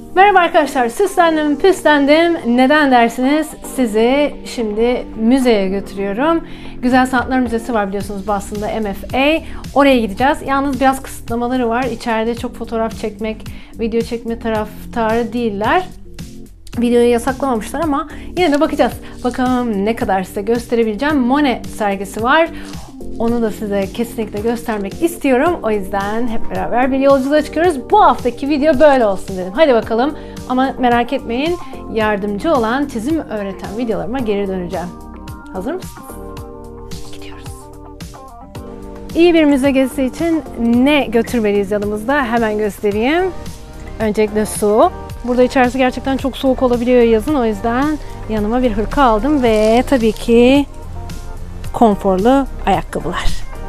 Merhaba arkadaşlar, süslendim, püslendim. Neden dersiniz? Sizi şimdi müzeye götürüyorum. Güzel Sanatlar Müzesi var biliyorsunuz Boston'da, MFA. Oraya gideceğiz. Yalnız biraz kısıtlamaları var. İçeride çok fotoğraf çekmek, video çekme taraftarı değiller. Videoyu yasaklamamışlar ama yine de bakacağız. Bakalım ne kadar size gösterebileceğim. Monet sergisi var. Onu da size kesinlikle göstermek istiyorum. O yüzden hep beraber bir yolculuğa çıkıyoruz. Bu haftaki video böyle olsun dedim. Hadi bakalım. Ama merak etmeyin, yardımcı olan, çizim öğreten videolarıma geri döneceğim. Hazır mısınız? Gidiyoruz. İyi bir müze gezisi için ne götürmeliyiz yanımızda? Hemen göstereyim. Öncelikle su. Burada içerisi gerçekten çok soğuk olabiliyor yazın. O yüzden yanıma bir hırka aldım ve tabii ki konforlu ayakkabılar.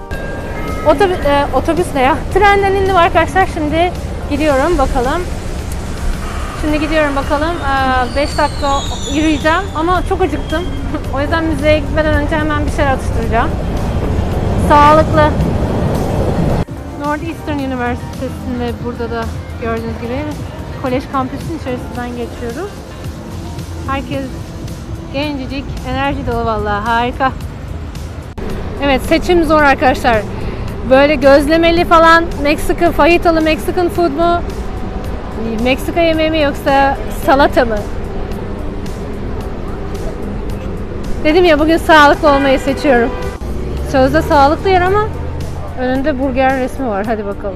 Otobüsle ya. Trenden indim arkadaşlar. Şimdi gidiyorum bakalım. 5 dakika yürüyeceğim ama çok acıktım. O yüzden müzeye gitmeden önce hemen bir şeyler atıştıracağım. Sağlıklı. Northeastern Üniversitesi'nde burada da gördüğünüz gibi kolej kampüsünün içerisinden geçiyoruz. Herkes gencecik, enerji dolu vallahi, harika. Evet, seçim zor arkadaşlar. Böyle gözlemeli falan fajitalı Meksikan food mu? Meksika yemeği mi yoksa salata mı? Dedim ya, bugün sağlıklı olmayı seçiyorum. Sözde sağlıklı yer ama önünde burger resmi var. Hadi bakalım.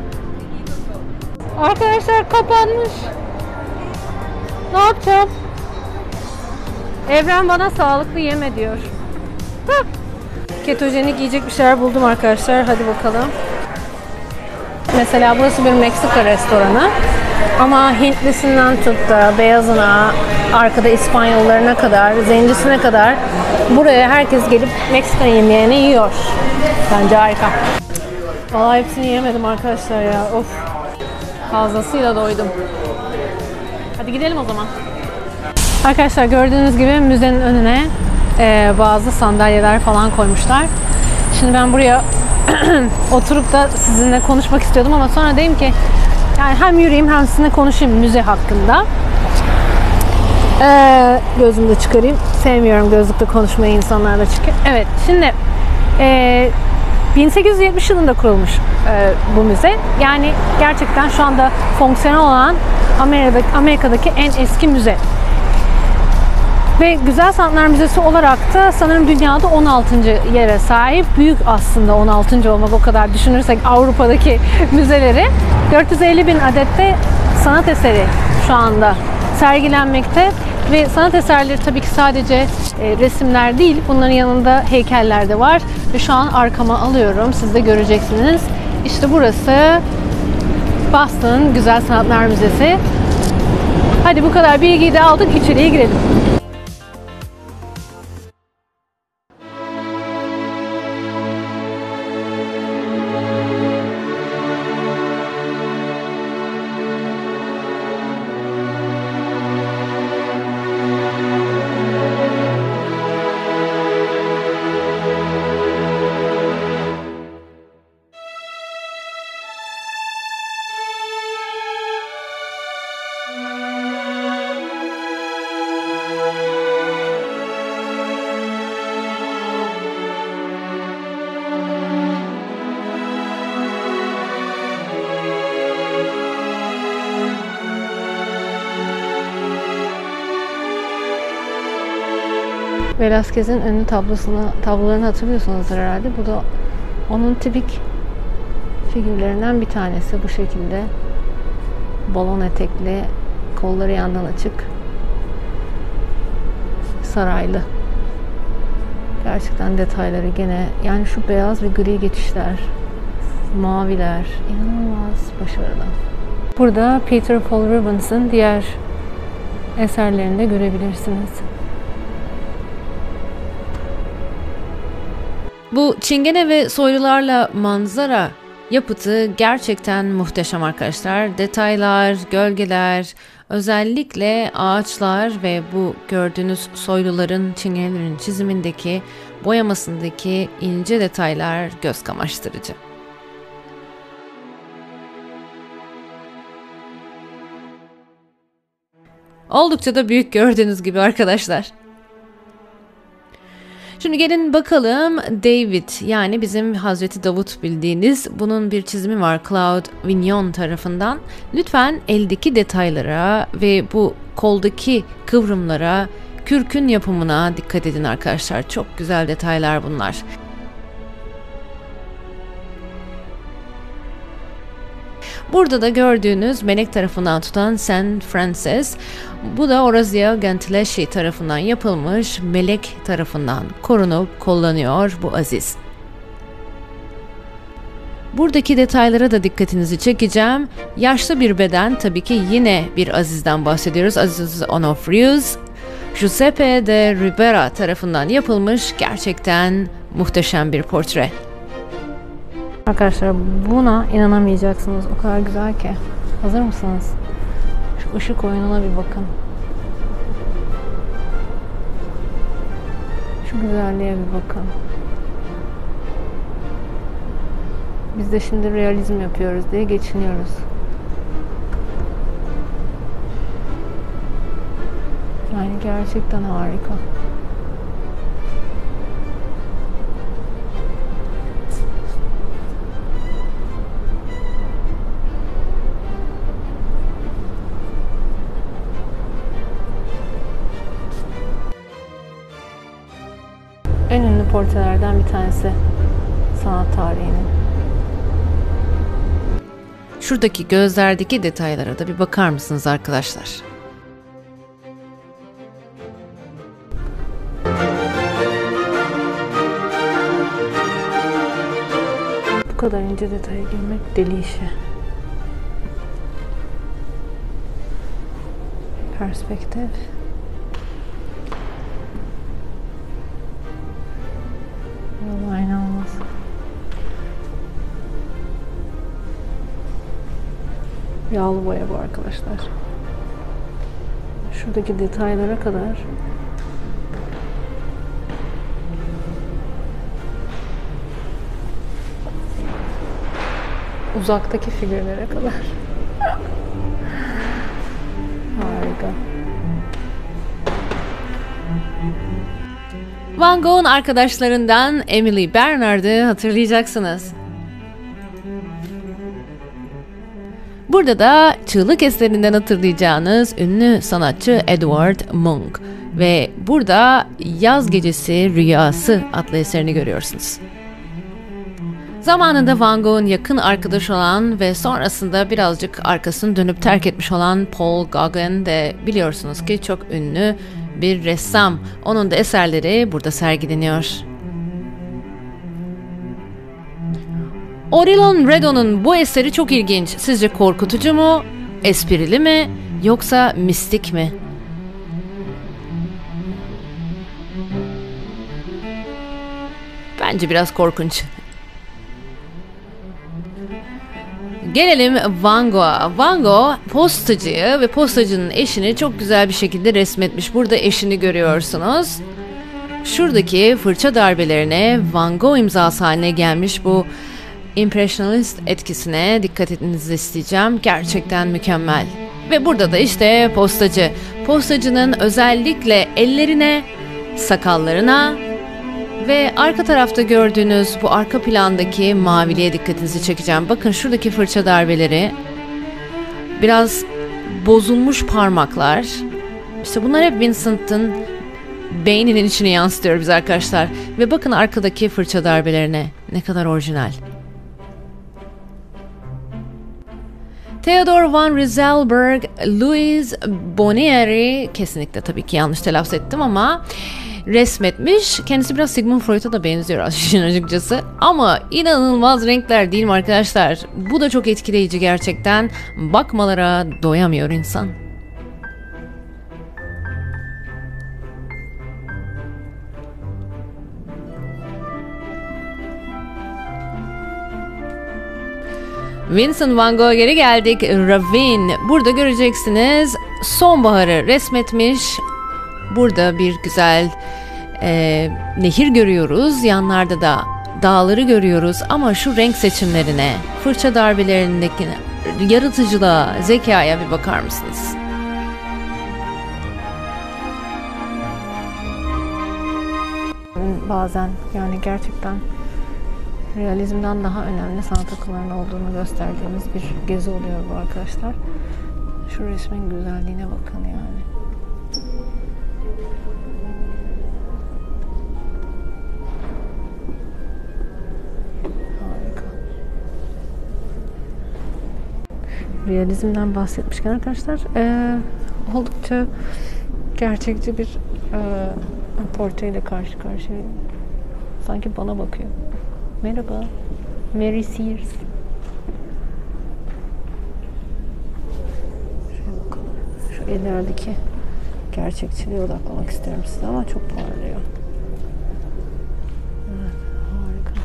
Arkadaşlar kapanmış. Ne yapacağım? Evren bana sağlıklı yeme diyor. Ketojenik yiyecek bir şeyler buldum arkadaşlar. Hadi bakalım. Mesela burası bir Meksika restoranı. Ama Hintlisinden tut da beyazına, arkada İspanyollarına kadar, zencisine kadar buraya herkes gelip Meksikan yemeğini yiyor. Bence harika. Vallahi hepsini yemedim arkadaşlar ya. Of. Fazlasıyla doydum. Hadi gidelim o zaman. Arkadaşlar gördüğünüz gibi müzenin önüne bazı sandalyeler falan koymuşlar. Şimdi ben buraya oturup da sizinle konuşmak istiyordum ama sonra dedim ki yani hem yürüyeyim hem sizinle konuşayım müze hakkında. Gözümü de çıkarayım. Sevmiyorum gözlükle konuşmayı insanlarla çünkü. Evet, şimdi 1870 yılında kurulmuş bu müze. Yani gerçekten şu anda fonksiyonel olan Amerika'daki en eski müze. Ve Güzel Sanatlar Müzesi olarak da sanırım dünyada 16. yere sahip. Büyük aslında 16. olmak, o kadar düşünürsek Avrupa'daki müzeleri. 450 bin adette sanat eseri şu anda sergilenmekte. Ve sanat eserleri tabii ki sadece resimler değil, bunların yanında heykeller de var. Ve şu an arkama alıyorum, siz de göreceksiniz. İşte burası Boston Güzel Sanatlar Müzesi. Hadi bu kadar bilgiyi de aldık, içeriye girelim. Velázquez'in ünlü tablolarını hatırlıyorsunuzdur herhalde. Bu da onun tipik figürlerinden bir tanesi. Bu şekilde balon etekli, kolları yandan açık, saraylı. Gerçekten detayları gene, yani şu beyaz ve gri geçişler, maviler, inanılmaz başarılı. Burada Peter Paul Rubens'ın diğer eserlerini de görebilirsiniz. Bu çingene ve soylularla manzara yapıtı gerçekten muhteşem arkadaşlar. Detaylar, gölgeler, özellikle ağaçlar ve bu gördüğünüz soyluların, çingenelerin çizimindeki, boyamasındaki ince detaylar göz kamaştırıcı. Oldukça da büyük gördüğünüz gibi arkadaşlar. Şimdi gelin bakalım David, yani bizim Hazreti Davut bildiğiniz, bunun bir çizimi var Claude Vignon tarafından. Lütfen eldeki detaylara ve bu koldaki kıvrımlara, kürkün yapımına dikkat edin arkadaşlar. Çok güzel detaylar bunlar. Burada da gördüğünüz melek tarafından tutan Saint Francis, bu da Orazio Gentileschi tarafından yapılmış, melek tarafından korunup kullanıyor bu aziz. Buradaki detaylara da dikkatinizi çekeceğim. Yaşlı bir beden, tabii ki yine bir azizden bahsediyoruz. Aziz Onofrius, Giuseppe de Ribera tarafından yapılmış, gerçekten muhteşem bir portre. Arkadaşlar buna inanamayacaksınız. O kadar güzel ki. Hazır mısınız? Şu ışık oyununa bir bakın. Şu güzelliğe bir bakın. Biz de şimdi realizm yapıyoruz diye geçiniyoruz. Yani gerçekten harika. En ünlü portrelerden bir tanesi sanat tarihinin. Şuradaki gözlerdeki detaylara da bir bakar mısınız arkadaşlar? Bu kadar ince detaya girmek deli işi. Perspektif. Vallahi inanılmaz. Yağlı boya bu arkadaşlar. Şuradaki detaylara kadar uzaktaki figürlere kadar. Harika. Van Gogh'un arkadaşlarından Emily Bernard'ı hatırlayacaksınız. Burada da çığlık eserinden hatırlayacağınız ünlü sanatçı Edward Munch ve burada Yaz Gecesi Rüyası adlı eserini görüyorsunuz. Zamanında Van Gogh'un yakın arkadaşı olan ve sonrasında birazcık arkasını dönüp terk etmiş olan Paul Gauguin de biliyorsunuz ki çok ünlü bir ressam. Onun da eserleri burada sergileniyor. Odilon Redon'un bu eseri çok ilginç. Sizce korkutucu mu, esprili mi, yoksa mistik mi? Bence biraz korkunç. Gelelim Van Gogh'a. Van Gogh postacıyı ve postacının eşini çok güzel bir şekilde resmetmiş. Burada eşini görüyorsunuz. Şuradaki fırça darbelerine Van Gogh imzası haline gelmiş bu impresyonist etkisine dikkat etmenizi isteyeceğim. Gerçekten mükemmel. Ve burada da işte postacı. Postacının özellikle ellerine, sakallarına ve arka tarafta gördüğünüz bu arka plandaki maviliğe dikkatinizi çekeceğim. Bakın şuradaki fırça darbeleri, biraz bozulmuş parmaklar. İşte bunlar hep Vincent'ın beyninin içine yansıtıyor biz arkadaşlar. Ve bakın arkadaki fırça darbelerine, ne kadar orijinal. Theodor van Rieselberg, Louis Bonnieri, kesinlikle tabii ki yanlış telaffuz ettim ama resmetmiş. Kendisi biraz Sigmund Freud'a da benziyor açıkçası. Ama inanılmaz renkler değil mi arkadaşlar? Bu da çok etkileyici gerçekten. Bakmalara doyamıyor insan. Vincent van Gogh'a geri geldik. Ravine. Burada göreceksiniz sonbaharı resmetmiş. Burada bir güzel nehir görüyoruz. Yanlarda da dağları görüyoruz. Ama şu renk seçimlerine, fırça darbelerindeki yaratıcılığa, zekaya bir bakar mısınız? bazen. Yani gerçekten realizmden daha önemli sanat akımlarının olduğunu gösterdiğimiz bir gezi oluyor bu arkadaşlar. Şu resmin güzelliğine bakın yani. Harika. Realizmden bahsetmişken arkadaşlar oldukça gerçekçi bir portreyle karşı karşıyayım. Sanki bana bakıyor. Merhaba. Mary Sears. Şöyle bakalım. Şu ellerdeki gerçekçiliğe odaklamak istiyorum size ama çok parlıyor. Evet, harika.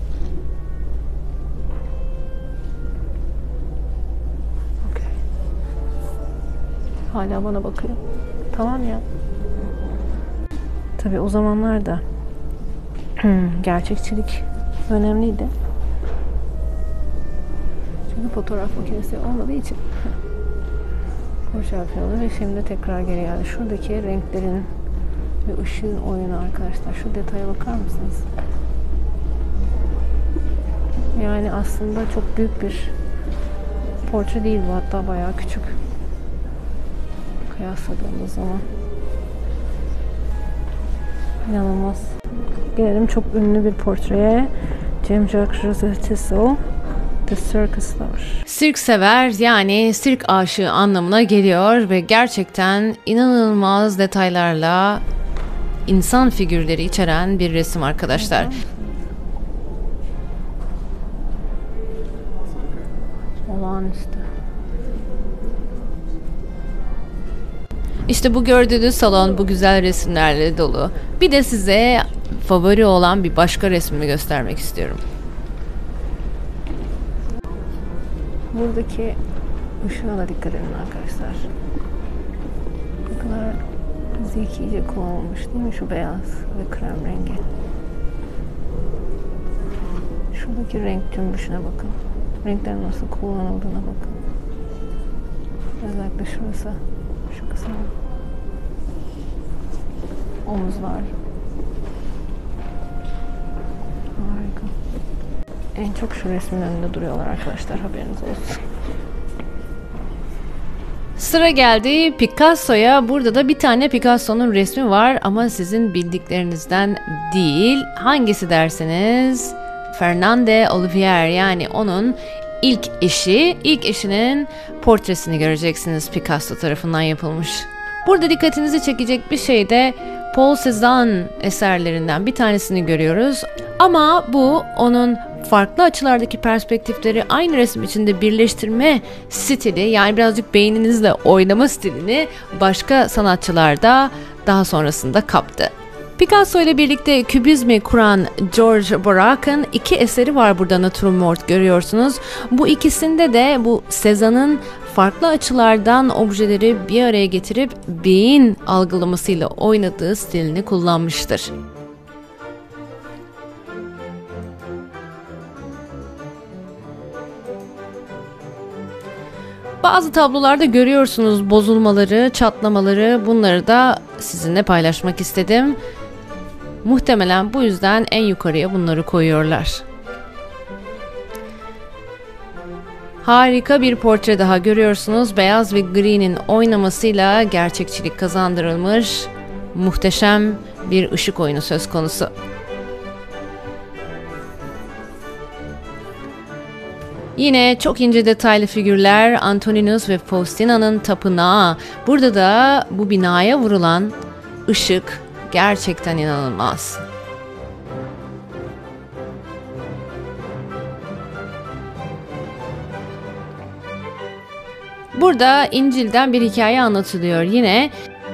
Okay. Hala bana bakıyor. Tamam ya. Tabii o zamanlar da gerçekçilik önemliydi. Çünkü fotoğraf makinesi olmadığı için şey yapıyordu ve şimdi tekrar geri geldi. Şuradaki renklerin ve ışığın oyunu arkadaşlar. Şu detaya bakar mısınız? Yani aslında çok büyük bir portre değil bu, hatta bayağı küçük. Kıyasladığımız zaman. İnanılmaz. Gelelim çok ünlü bir portreye. Jean-Jacques Rousseau, The Circuslar. Sirk sever yani sirk aşığı anlamına geliyor ve gerçekten inanılmaz detaylarla insan figürleri içeren bir resim arkadaşlar. Olağanüstü. İşte bu gördüğünüz salon bu güzel resimlerle dolu. Bir de size favori olan bir başka resmimi göstermek istiyorum. Buradaki ışığa da dikkat edin arkadaşlar. Ne kadar zekice kullanılmış değil mi şu beyaz ve krem rengi. Şuradaki renk cümbüşüne bakın. Renklerin nasıl kullanıldığına bakın. Özellikle şurası. Şu kısım. Omuzlar. Harika. En çok şu resmin önünde duruyorlar arkadaşlar, haberiniz olsun. Sıra geldi Picasso'ya. Burada da bir tane Picasso'nun resmi var ama sizin bildiklerinizden değil. Hangisi derseniz Fernande Olivier, yani onun ilk eşi. İlk eşinin portresini göreceksiniz, Picasso tarafından yapılmış. Burada dikkatinizi çekecek bir şey de Paul Cézanne eserlerinden bir tanesini görüyoruz. Ama bu onun farklı açılardaki perspektifleri aynı resim içinde birleştirme stili, yani birazcık beyninizle oynama stilini başka sanatçılarda daha sonrasında kaptı. Picasso ile birlikte kübizmi kuran George Braque'ın iki eseri var burada, natürmort görüyorsunuz. Bu ikisinde de bu Cézanne'ın farklı açılardan objeleri bir araya getirip beyin algılamasıyla oynadığı stilini kullanmıştır. Bazı tablolarda görüyorsunuz bozulmaları, çatlamaları, bunları da sizinle paylaşmak istedim. Muhtemelen bu yüzden en yukarıya bunları koyuyorlar. Harika bir portre daha görüyorsunuz. Beyaz ve gri'nin oynamasıyla gerçekçilik kazandırılmış. Muhteşem bir ışık oyunu söz konusu. Yine çok ince detaylı figürler, Antoninus ve Faustina'nın tapınağı. Burada da bu binaya vurulan ışık gerçekten inanılmaz. Burada İncil'den bir hikaye anlatılıyor yine.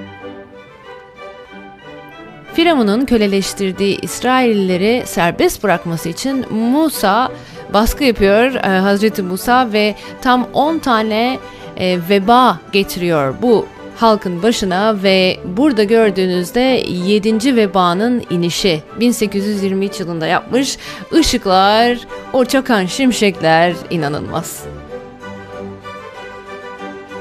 Firavun'un köleleştirdiği İsraillileri serbest bırakması için Musa baskı yapıyor, Hazreti Musa, ve tam 10 tane veba getiriyor bu halkın başına ve burada gördüğünüzde 7. vebanın inişi 1823 yılında yapmış. Işıklar, o çakan şimşekler inanılmaz.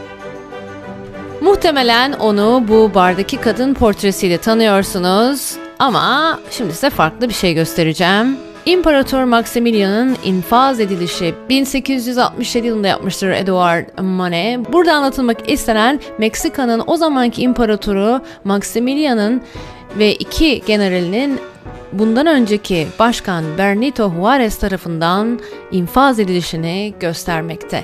Muhtemelen onu bu bardaki kadın portresiyle tanıyorsunuz. Ama şimdi size farklı bir şey göstereceğim. İmparator Maximilian'ın infaz edilişi 1867 yılında yapmıştır Edouard Manet. Burada anlatılmak istenen Meksika'nın o zamanki imparatoru Maximilian'ın ve 2 generalinin bundan önceki başkan Benito Juárez tarafından infaz edilişini göstermekte.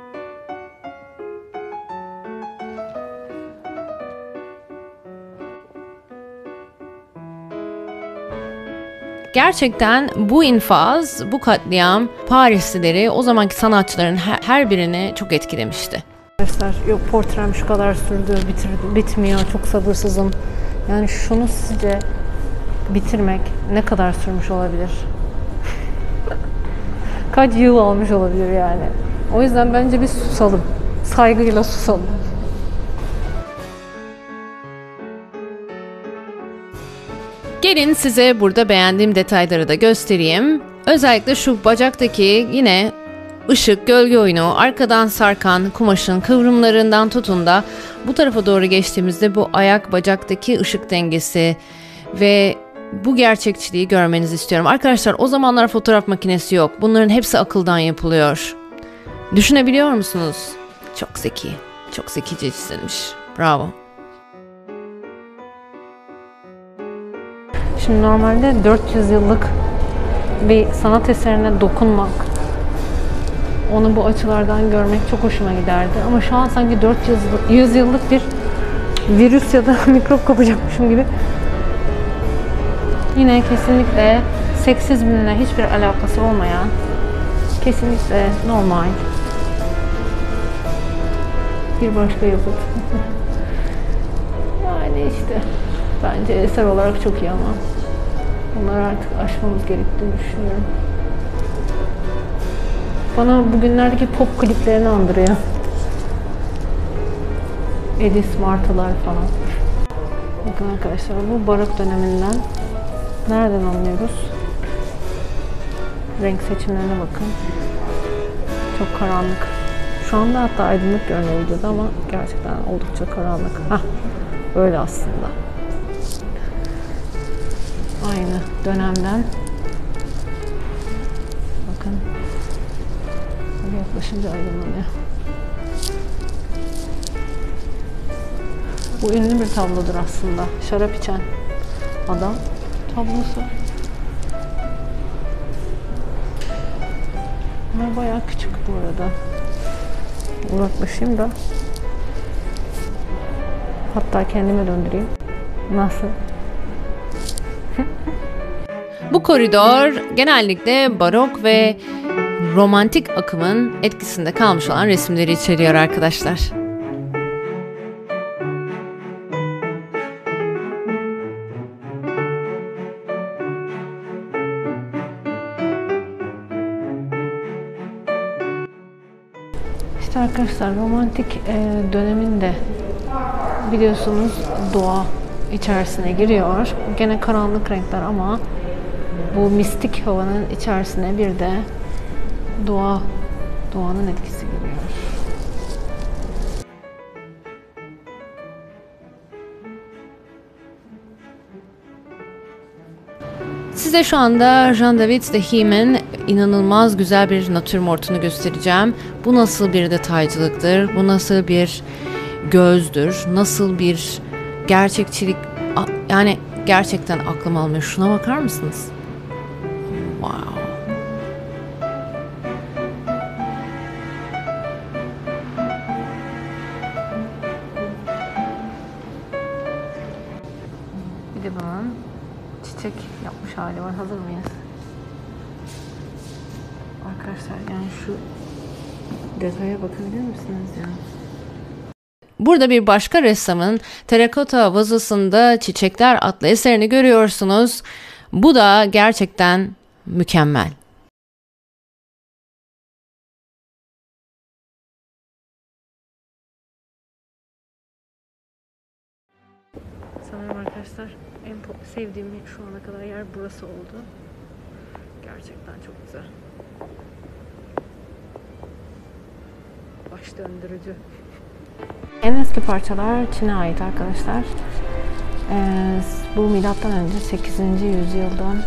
Gerçekten bu infaz, bu katliam Parislileri, o zamanki sanatçıların her birini çok etkilemişti. Arkadaşlar yok portrem şu kadar sürdü, bitmiyor, çok sabırsızım. Yani şunu sizce bitirmek ne kadar sürmüş olabilir? Kaç yıl almış olabilir yani? O yüzden bence bir susalım. Saygıyla susalım. Gelin size burada beğendiğim detayları da göstereyim. Özellikle şu bacaktaki yine ışık, gölge oyunu, arkadan sarkan kumaşın kıvrımlarından tutun da bu tarafa doğru geçtiğimizde bu ayak bacaktaki ışık dengesi ve bu gerçekçiliği görmenizi istiyorum. Arkadaşlar o zamanlar fotoğraf makinesi yok. Bunların hepsi akıldan yapılıyor. Düşünebiliyor musunuz? Çok zeki, çok zekice çizilmiş. Bravo. Şimdi normalde 400 yıllık bir sanat eserine dokunmak, onu bu açılardan görmek çok hoşuma giderdi. Ama şu an sanki 400 yıllık bir virüs ya da mikrop kapacakmışım gibi. Yine kesinlikle seksizmle hiçbir alakası olmayan, kesinlikle normal bir başka yapıt. Yani işte bence eser olarak çok iyi ama bunları artık aşmamız gerektiğini düşünüyorum. Bana bugünlerdeki pop kliplerini andırıyor. Edis Martılar falan. Bakın arkadaşlar bu barok döneminden nereden anlıyoruz? Renk seçimlerine bakın. Çok karanlık. Şu anda hatta aydınlık görünüyor videoda ama gerçekten oldukça karanlık. Hah, öyle aslında. Aynı dönemden. Bakın. Böyle yaklaşınca aydınlanıyor. Bu ünlü bir tablodur aslında. Şarap içen adam tablosu. Bunlar bayağı küçük bu arada. Uzaklaşayım da. Hatta kendime döndüreyim. Nasıl? Bu koridor genellikle barok ve romantik akımın etkisinde kalmış olan resimleri içeriyor arkadaşlar. İşte arkadaşlar romantik döneminde biliyorsunuz doğa içerisine giriyor. Gene karanlık renkler ama bu mistik havanın içerisine bir de doğanın etkisi giriyor. Size şu anda Jean-David Dehim'in inanılmaz güzel bir natürmortunu göstereceğim. Bu nasıl bir detaycılıktır, bu nasıl bir gözdür, nasıl bir gerçekçilik, yani gerçekten aklım almıyor. Şuna bakar mısınız? Wow. Bir de bunun çiçek yapmış hali var. Hazır mıyız? Arkadaşlar yani şu detaya bakabilir misiniz ya? Burada bir başka ressamın terakota vazosunda Çiçekler adlı eserini görüyorsunuz. Bu da gerçekten mükemmel. Sanırım arkadaşlar en sevdiğim şu ana kadar yer burası oldu. Gerçekten çok güzel. Baş döndürücü. En eski parçalar Çin'e ait arkadaşlar. Bu milattan önce 8. yüzyıldan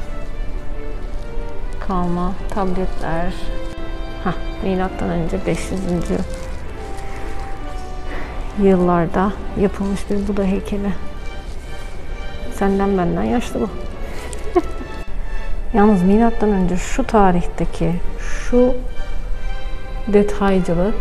kalma tabletler. Milattan önce 500. yıllarda yapılmış bir Buda heykeli. Senden benden yaşlı bu. Yalnız milattan önce şu tarihteki şu detaycılık.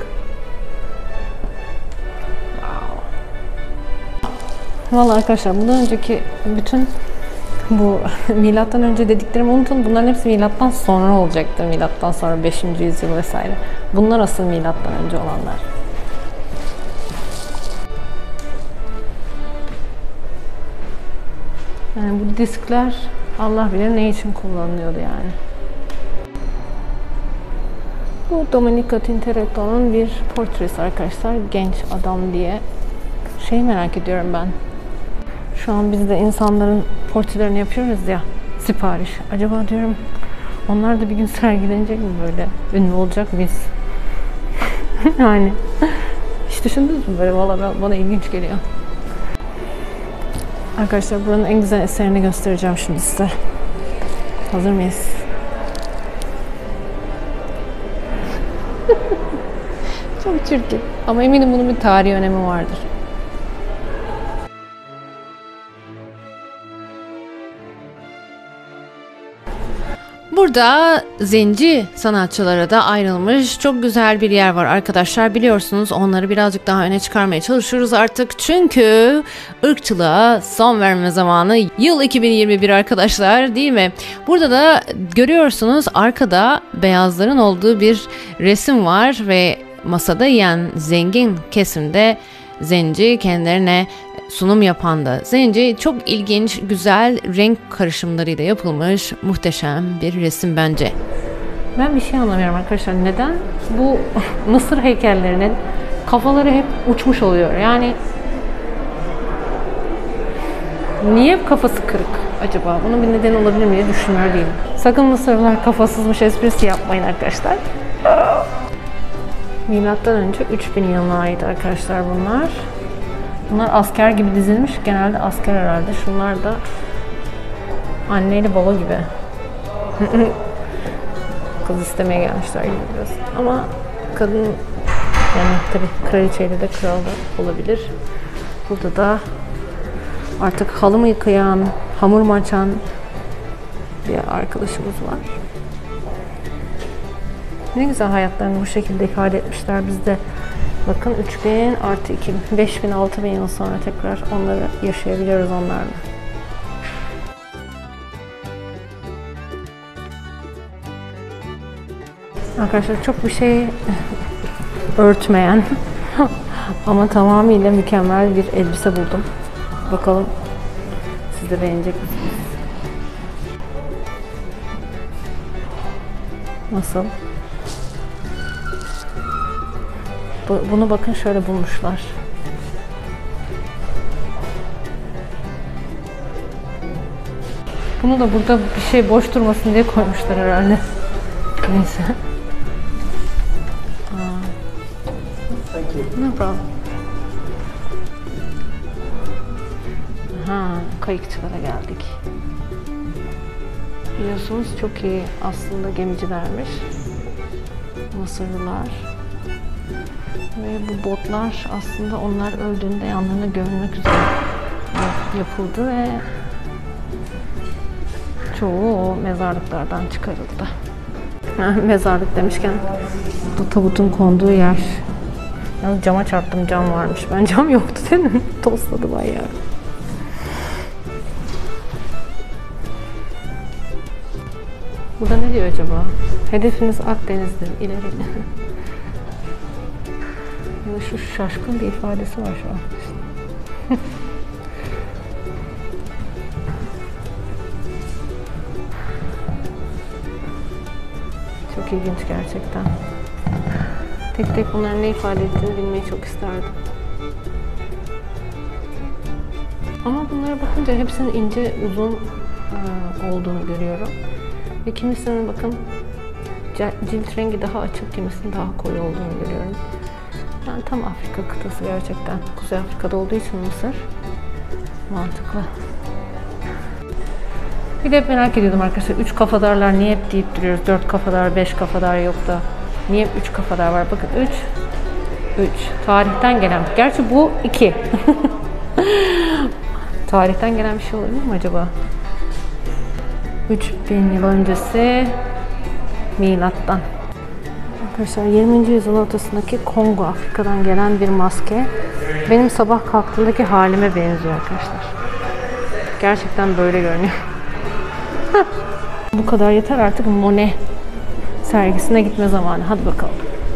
Wow. Vallahi arkadaşlar bundan önceki bütün bu milattan önce dediklerimi unutun. Bunların hepsi milattan sonra olacaktır. Milattan sonra 5. yüzyıl vesaire. Bunlar asıl milattan önce olanlar. Yani bu diskler Allah bilir ne için kullanılıyordu yani. Bu Domenico Tintoretto'nun bir portresi arkadaşlar. Genç adam diye. Merak ediyorum ben. Şu an biz de insanların portrelerini yapıyoruz ya. Sipariş. Acaba diyorum onlar da bir gün sergilenecek mi böyle? Ünlü olacak mıyız? Yani. Hiç düşündünüz mü böyle? Valla bana ilginç geliyor. Arkadaşlar buranın en güzel eserini göstereceğim şimdi size. Hazır mıyız? Çok çirkin. Ama eminim bunun bir tarihi önemi vardır. Burada zenci sanatçılara da ayrılmış çok güzel bir yer var arkadaşlar. Biliyorsunuz onları birazcık daha öne çıkarmaya çalışıyoruz artık. Çünkü ırkçılığa son verme zamanı. Yıl 2021 arkadaşlar, değil mi? Burada da görüyorsunuz arkada beyazların olduğu bir resim var ve masada yiyen zengin kesimde zenci, kendilerine sunum yapan da zenci. Çok ilginç, güzel renk karışımlarıyla yapılmış muhteşem bir resim bence. Ben bir şey anlamıyorum arkadaşlar. Neden bu Mısır heykellerinin kafaları hep uçmuş oluyor? Yani niye hep kafası kırık acaba? Bunun bir nedeni olabilir mi diye düşünüyor değilim. Sakın Mısırlılar kafasızmış esprisi yapmayın arkadaşlar. Milattan önce 3000 yılına ait arkadaşlar bunlar. Bunlar asker gibi dizilmiş. Genelde asker herhalde. Şunlar da anneyle baba gibi. Kız istemeye gelmişler gibi biraz. Ama kadın yani tabii kraliçeyle de kral da olabilir. Burada da artık halı mı yıkayan, hamur mu açan bir arkadaşımız var. Ne güzel hayatlarını bu şekilde ifade etmişler bizde. Bakın 3000 artı 2000, 5000, 6000 yıl sonra tekrar onları yaşayabiliyoruz onlarla. Arkadaşlar çok bir şey örtmeyen ama tamamıyla mükemmel bir elbise buldum. Bakalım siz de beğenecek misiniz? Nasıl? Bunu bakın şöyle bulmuşlar. Bunu da burada bir şey boş durmasın diye koymuşlar herhalde. Neyse. No problem. Kayıkçılara geldik. Biliyorsunuz çok iyi aslında gemicilermiş Mısırlılar. Ve bu botlar aslında onlar öldüğünde yanlarına gömülmek üzere yapıldı ve çoğu o mezarlıklardan çıkarıldı. Mezarlık demişken bu tabutun konduğu yer. Yalnız cama çarptım, cam varmış. Ben cam yoktu değil mi? Tosladı bayağı. Burada ne diyor acaba? Hedefiniz Akdeniz'dir, ileri. Ya şu şaşkın bir ifadesi var şu an. Çok ilginç gerçekten. Tek tek bunların ne ifade ettiğini bilmeyi çok isterdim. Ama bunlara bakınca hepsinin ince, uzun olduğunu görüyorum. Ve kimisinin bakın cilt rengi daha açık, kimisinin daha koyu olduğunu görüyorum. Yani tam Afrika kıtası gerçekten. Kuzey Afrika'da olduğu için Mısır. Mantıklı. Bir de hep merak ediyordum arkadaşlar. 3 kafadarlar niye hep deyip duruyoruz? 4 kafadar, 5 kafadar yok da. Niye 3 kafadar var? Bakın 3. Tarihten gelen. Gerçi bu 2. Tarihten gelen bir şey olabilir mi acaba? 3000 yıl öncesi milattan. Arkadaşlar 20. yüzyılın ortasındaki Kongo, Afrika'dan gelen bir maske. Benim sabah kalktığımdaki halime benziyor arkadaşlar. Gerçekten böyle görünüyor. Bu kadar yeter, artık Monet sergisine gitme zamanı. Hadi bakalım.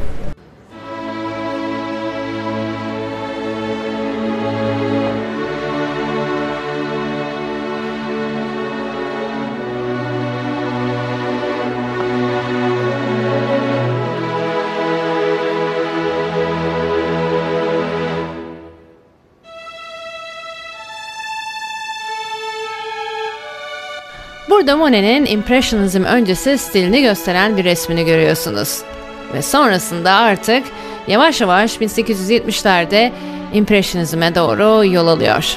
Burada Monet'in Impressionizm öncesi stilini gösteren bir resmini görüyorsunuz. Ve sonrasında artık yavaş yavaş 1870'lerde Impressionizm'e doğru yol alıyor.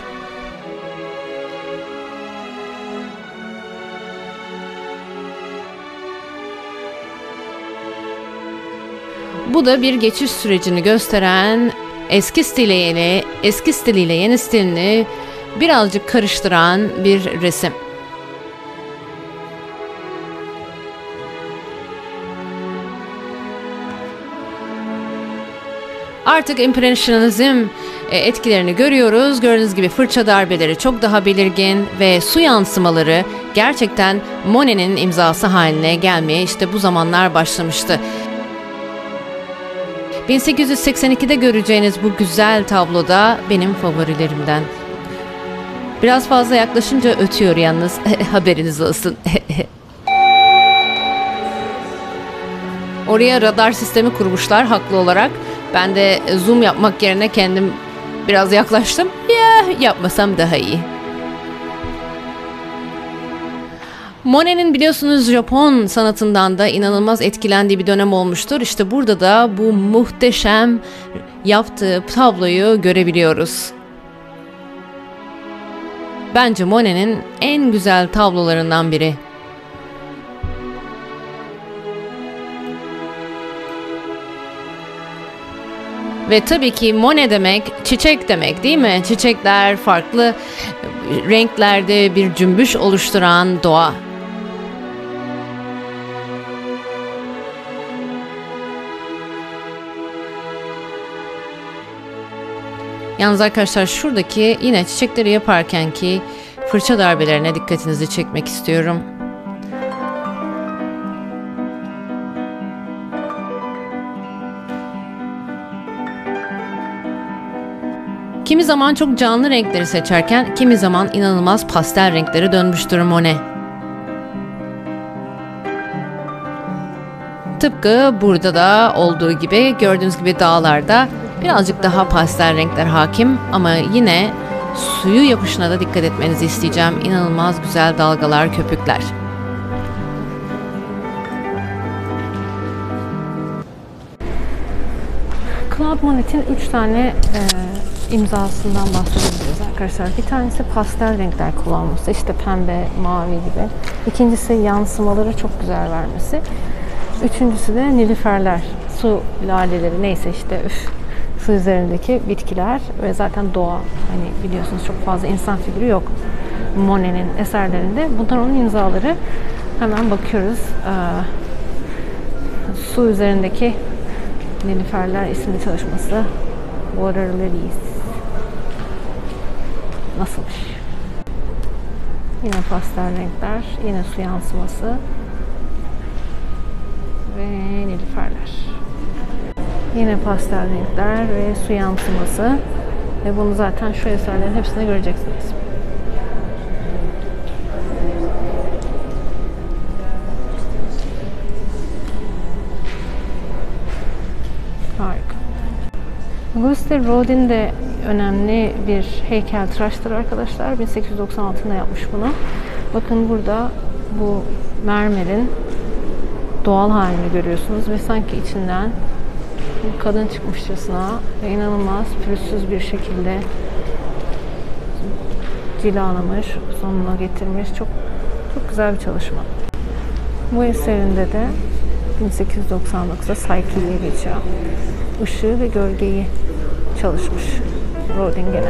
Bu da bir geçiş sürecini gösteren, eski stiliyle yeni stilini birazcık karıştıran bir resim. Artık Impressionizm etkilerini görüyoruz. Gördüğünüz gibi fırça darbeleri çok daha belirgin ve su yansımaları gerçekten Monet'in imzası haline gelmeye işte bu zamanlar başlamıştı. 1882'de göreceğiniz bu güzel tabloda benim favorilerimden. Biraz fazla yaklaşınca ötüyor yalnız. Haberiniz olsun. Oraya radar sistemi kurmuşlar haklı olarak. Ben de zoom yapmak yerine kendim biraz yaklaştım. Yapmasam daha iyi. Monet'in biliyorsunuz Japon sanatından da inanılmaz etkilendiği bir dönem olmuştur. İşte burada da bu muhteşem yaptığı tabloyu görebiliyoruz. Bence Monet'in en güzel tablolarından biri. Ve tabii ki Monet demek çiçek demek, değil mi? Çiçekler farklı renklerde bir cümbüş oluşturan doğa. Yalnız arkadaşlar şuradaki yine çiçekleri yaparken ki fırça darbelerine dikkatinizi çekmek istiyorum. Kimi zaman çok canlı renkleri seçerken kimi zaman inanılmaz pastel renkleri dönmüştür Monet. Tıpkı burada da olduğu gibi gördüğünüz gibi dağlarda birazcık daha pastel renkler hakim ama yine suyu yapışına da dikkat etmenizi isteyeceğim. İnanılmaz güzel dalgalar, köpükler. Claude Monet'in 3 tane imzasından bahsedebiliriz arkadaşlar. Bir tanesi pastel renkler kullanması, işte pembe, mavi gibi. İkincisi yansımaları çok güzel vermesi. Üçüncüsü de nilüferler, su laleleri, neyse işte su üzerindeki bitkiler ve zaten doğa. Hani biliyorsunuz çok fazla insan figürü yok Monet'in eserlerinde. Bunlar onun imzaları. Hemen bakıyoruz. Su üzerindeki Nilüferler isimli çalışması. Water Lilies. Nasılmış? Yine pastel renkler, yine su yansıması ve nilüferler. Yine pastel renkler ve su yansıması ve bunu zaten şu eserlerin hepsinde göreceksiniz. Harika. Auguste Rodin de önemli bir heykeltıraştır arkadaşlar. 1896'da yapmış bunu. Bakın burada bu mermerin doğal halini görüyorsunuz ve sanki içinden bir kadın çıkmışçasına ve inanılmaz pürüzsüz bir şekilde cilalamış, sonuna getirmiş. Çok güzel bir çalışma. Bu eserinde de 1899'da Psyche'ye geçiyor. Işığı ve gölgeyi çalışmış Rodin gene.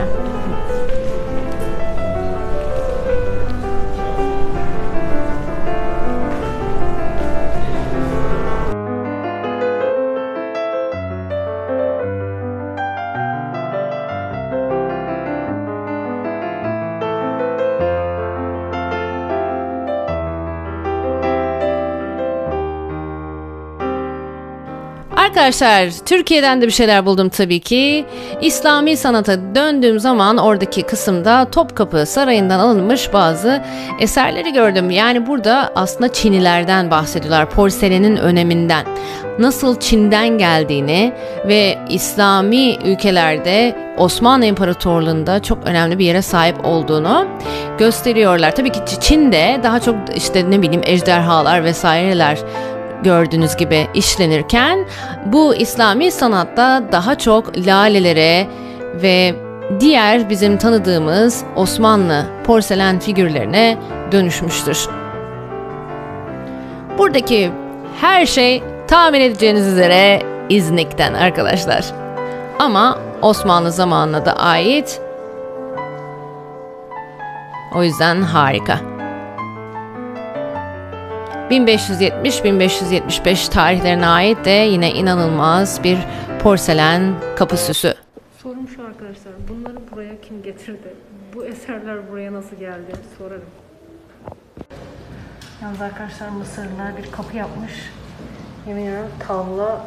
Arkadaşlar, Türkiye'den de bir şeyler buldum tabii ki. İslami sanata döndüğüm zaman oradaki kısımda Topkapı Sarayı'ndan alınmış bazı eserleri gördüm. Yani burada aslında Çinilerden bahsediyorlar, porselenin öneminden. Nasıl Çin'den geldiğini ve İslami ülkelerde Osmanlı İmparatorluğu'nda çok önemli bir yere sahip olduğunu gösteriyorlar. Tabii ki Çin'de daha çok işte ne bileyim ejderhalar vesaireler gördüğünüz gibi işlenirken bu İslami sanatta daha çok lalelere ve diğer bizim tanıdığımız Osmanlı porselen figürlerine dönüşmüştür. Buradaki her şey tahmin edeceğiniz üzere İznik'ten arkadaşlar. Ama Osmanlı zamanına da ait. O yüzden harika. 1570-1575 tarihlerine ait de yine inanılmaz bir porselen kapı süsü. Sorum şu arkadaşlar, bunları buraya kim getirdi? Bu eserler buraya nasıl geldi? Sorarım. Yalnız arkadaşlar Mısırlılar bir kapı yapmış. Yemin ediyorum tavla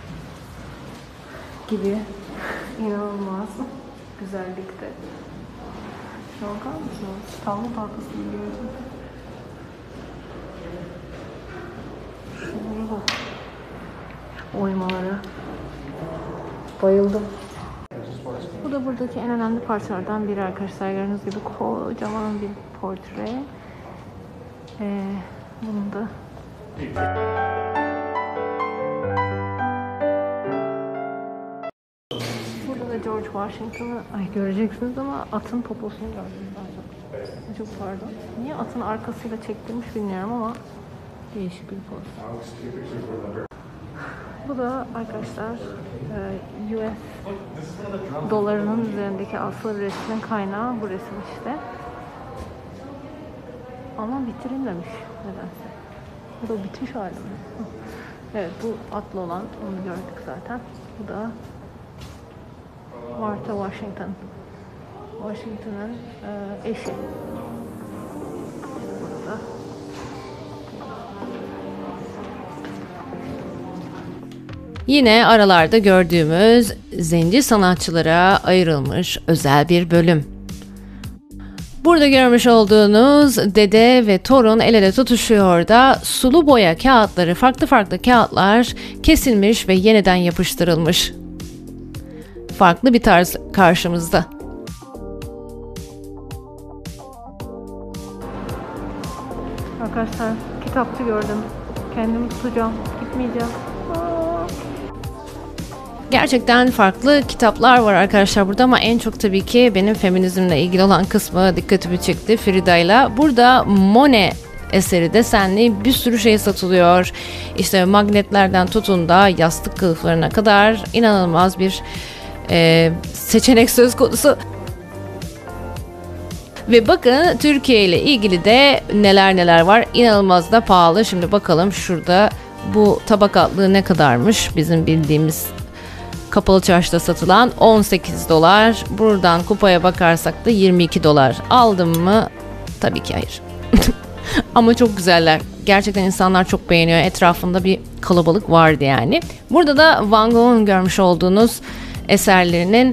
gibi inanılmaz güzellikte. Şuna bakar mısınız? Tavla parkasını gördüm. Şuna bak. Oymalara. Bayıldım. Bu da buradaki en önemli parçalardan biri arkadaşlar. Gördüğünüz gibi kocaman bir portre. Bunu da burada da George Washington'ı göreceksiniz ama atın poposunu gördüm daha çok. Çok pardon. Niye atın arkasıyla çektirmiş bilmiyorum ama değişik bir poz. Bu da arkadaşlar US dolarının üzerindeki asıl resmin kaynağı bu resim işte. Ama bitirilmemiş nedense. Bu da bitmiş hali mi? Evet, bu atlı olan, onu gördük zaten. Bu da Martha Washington. Washington'ın eşi. Burada. Yine aralarda gördüğümüz zenci sanatçılara ayrılmış özel bir bölüm. Burada görmüş olduğunuz dede ve torun el ele tutuşuyor da sulu boya kağıtları, farklı kağıtlar kesilmiş ve yeniden yapıştırılmış. Farklı bir tarz karşımızda. Arkadaşlar kitapçı gördüm. Kendimi tutacağım. Gitmeyeceğim. Gerçekten farklı kitaplar var arkadaşlar burada ama en çok tabii ki benim feminizmle ilgili olan kısmı dikkatimi çekti Frida'yla. Burada Monet eseri desenli bir sürü şey satılıyor. İşte magnetlerden tutun da yastık kılıflarına kadar inanılmaz bir seçenek söz konusu. Ve bakın Türkiye ile ilgili de neler var. İnanılmaz da pahalı. Şimdi bakalım şurada bu tabak altlığı ne kadarmış bizim bildiğimiz kapalı çarşıda satılan $18. Buradan kupaya bakarsak da $22. Aldım mı? Tabii ki hayır. Ama çok güzeller. Gerçekten insanlar çok beğeniyor. Etrafında bir kalabalık vardı yani. Burada da Van Gogh'un görmüş olduğunuz eserlerinin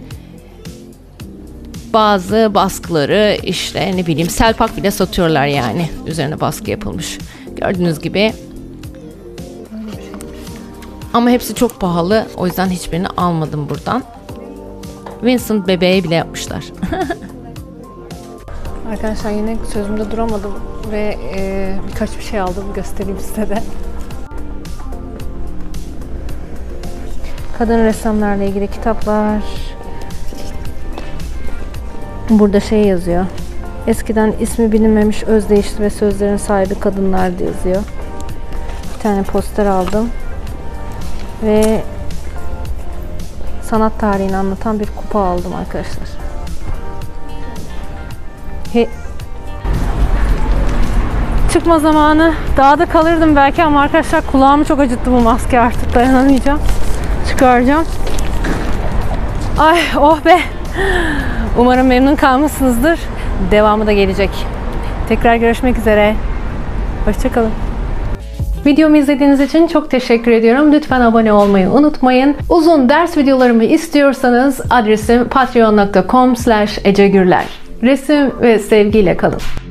bazı baskıları işte ne bileyim selpak bile satıyorlar yani. Üzerine baskı yapılmış. Gördüğünüz gibi. Ama hepsi çok pahalı. O yüzden hiçbirini almadım buradan. Vincent bebeği bile yapmışlar. Arkadaşlar yine sözümde duramadım ve birkaç bir şey aldım. Göstereyim size de. Kadın ressamlarla ilgili kitaplar. Burada şey yazıyor. Eskiden ismi bilinmemiş özdeğiştirme sözlerin sahibi kadınlar diye yazıyor. Bir tane poster aldım. Ve sanat tarihini anlatan bir kupa aldım arkadaşlar. Çıkma zamanı. Dağda kalırdım belki ama arkadaşlar kulağımı çok acıttı bu maske, artık dayanamayacağım. Çıkaracağım. Ay oh be. Umarım memnun kalmışsınızdır. Devamı da gelecek. Tekrar görüşmek üzere. Hoşçakalın. Videomu izlediğiniz için çok teşekkür ediyorum. Lütfen abone olmayı unutmayın. Uzun ders videolarımı istiyorsanız adresim patreon.com/ecegürler. Resim ve sevgiyle kalın.